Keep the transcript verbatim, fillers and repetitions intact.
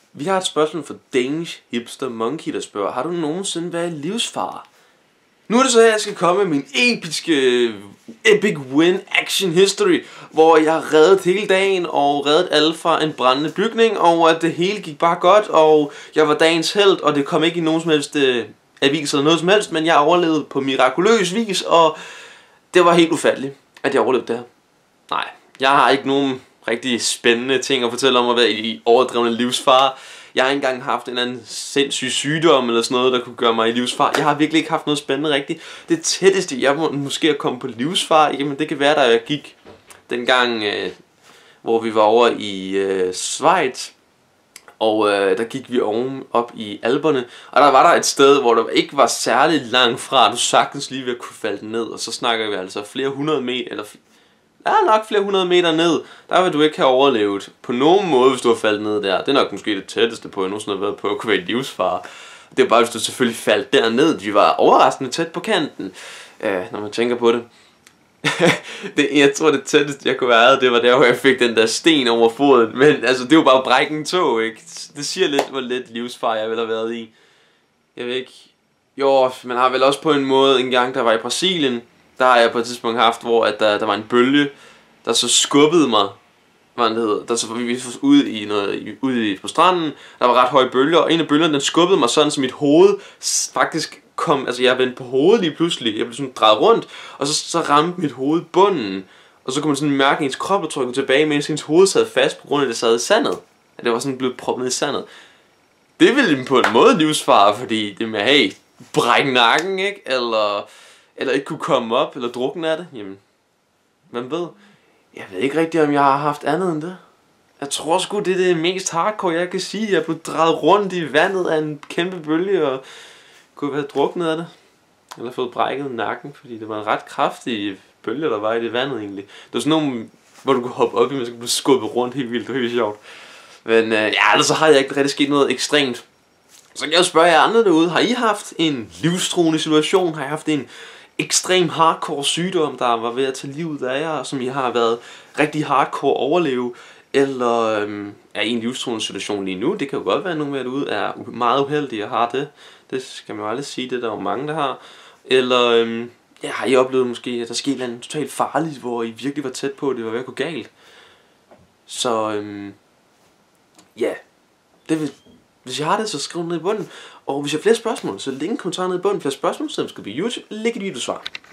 Vi har et spørgsmål fra Danish Hipster Monkey, der spørger: har du nogensinde været livsfare? Nu er det så her, jeg skal komme med min episke epic win action history, hvor jeg har reddet hele dagen og reddet alle fra en brændende bygning, og at det hele gik bare godt, og jeg var dagens helt, og det kom ikke i nogen som helst øh, avis eller noget som helst, men jeg overlevede på mirakuløs vis, og det var helt ufatteligt, at jeg overlevede det her. Nej, jeg har ikke nogen rigtig spændende ting at fortælle om at være i overdrevne livsfare. Jeg har ikke engang haft en eller anden sindssyg sygdom eller sådan noget, der kunne gøre mig i livsfare. Jeg har virkelig ikke haft noget spændende rigtigt. Det tætteste, jeg må måske at komme på livsfare, jamen det kan være, da jeg gik dengang, øh, hvor vi var over i øh, Schweiz. Og øh, der gik vi oven op i Alperne, og der var der et sted, hvor der ikke var særlig langt fra, du sagtens lige ved at kunne falde ned. Og så snakker vi altså flere hundrede meter, eller ja, nok flere hundrede meter ned. Der vil du ikke have overlevet på nogen måde, hvis du har faldet ned der. Det er nok måske det tætteste på, jeg nogensinde har været på at kunne være i livsfare. Det er bare, hvis du selvfølgelig faldt derned. Vi var overraskende tæt på kanten, øh, når man tænker på det. det. Jeg tror, det tætteste jeg kunne være, det var der, hvor jeg fik den der sten over foden. Men altså, det var bare brække en tog, ikke? Det siger lidt, hvor lidt livsfare jeg ville have været i. Jeg ved ikke. Jo, man har vel også på en måde, en gang der var i Brasilien, der har jeg på et tidspunkt haft, hvor at der, der var en bølge, der så skubbede mig, hvad det hedder, der så var vi ude i noget, ude i, på stranden, der var ret høje bølger, og en af bølgerne, den skubbede mig sådan, så mit hoved faktisk kom, altså jeg vendte på hovedet lige pludselig, jeg blev sådan drejet rundt, og så, så ramte mit hoved bunden, og så kunne man sådan mærke, at ens krop blev trykket tilbage, mens ens hoved sad fast, på grund af, at det sad i sandet, at det var sådan blevet proppet i sandet. Det ville på en måde livsfare, fordi det med, hey, brække nakken, ikke, eller... eller ikke kunne komme op, eller drukne af det, jamen, hvem ved? Jeg ved ikke rigtigt, om jeg har haft andet end det. Jeg tror sgu, det er det mest hardcore, jeg kan sige. Jeg blev drejet rundt i vandet af en kæmpe bølge, og kunne være druknet af det. Eller fået brækket nakken, fordi det var en ret kraftig bølge, der var i det vandet egentlig. Det var sådan nogle, hvor du kunne hoppe op i, men så kunne blive skubbet rundt helt vildt. Det var helt sjovt. Men øh, ja, ellers så har jeg ikke rigtig sket noget ekstremt. Så kan jeg jo spørge jer andre derude, har I haft en livstruende situation? Har I haft en ekstrem hardcore sygdom, der var ved at tage livet af jer, som I har været rigtig hardcore overleve, eller øhm, er I en livstruende situation lige nu? Det kan jo godt være, at nogen af jer derude er meget uheldige og har det. Det skal man jo aldrig sige, det der er jo mange, der har. Eller øhm, ja, har I oplevet måske, at der skete noget totalt farligt, hvor I virkelig var tæt på, at det var ved at gå galt? Så øhm, ja, det vil, hvis I har det, så skriv ned i bunden. Og hvis jeg har flere spørgsmål, så læg en kommentar ned i bunden. Flere spørgsmål, så skal vi på YouTube. Læg et video svar.